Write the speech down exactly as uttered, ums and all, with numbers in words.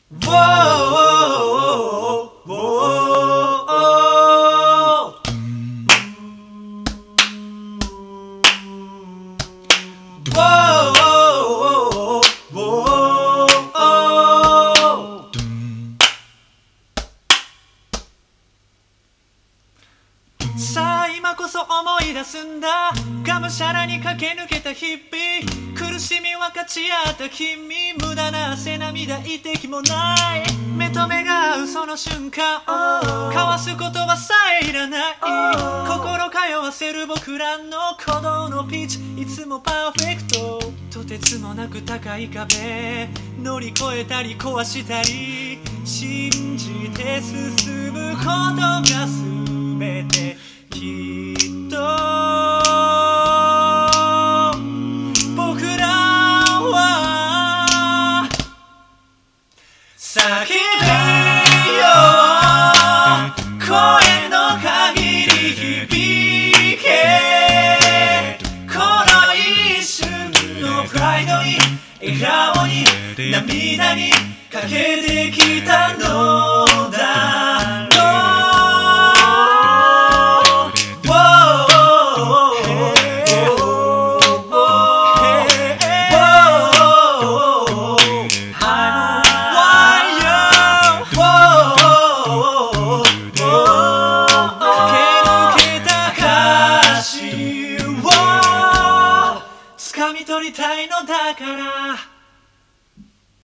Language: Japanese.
さあ今こそ思い出すんだ、がむしゃらに駆け抜けた日々、苦しみ分かち合った君、無駄な汗涙一滴もない、目と目が合うその瞬間、交わす言葉さえいらない、心通わせる僕らの鼓動のピッチ、いつもパーフェクト、とてつもなく高い壁乗り越えたり壊したり、信じて進むことが全てきっと僕らは叫べよ声の限り響け、この一瞬のプライドに笑顔に涙にかけてきたのだろう。掴み取りたいのだから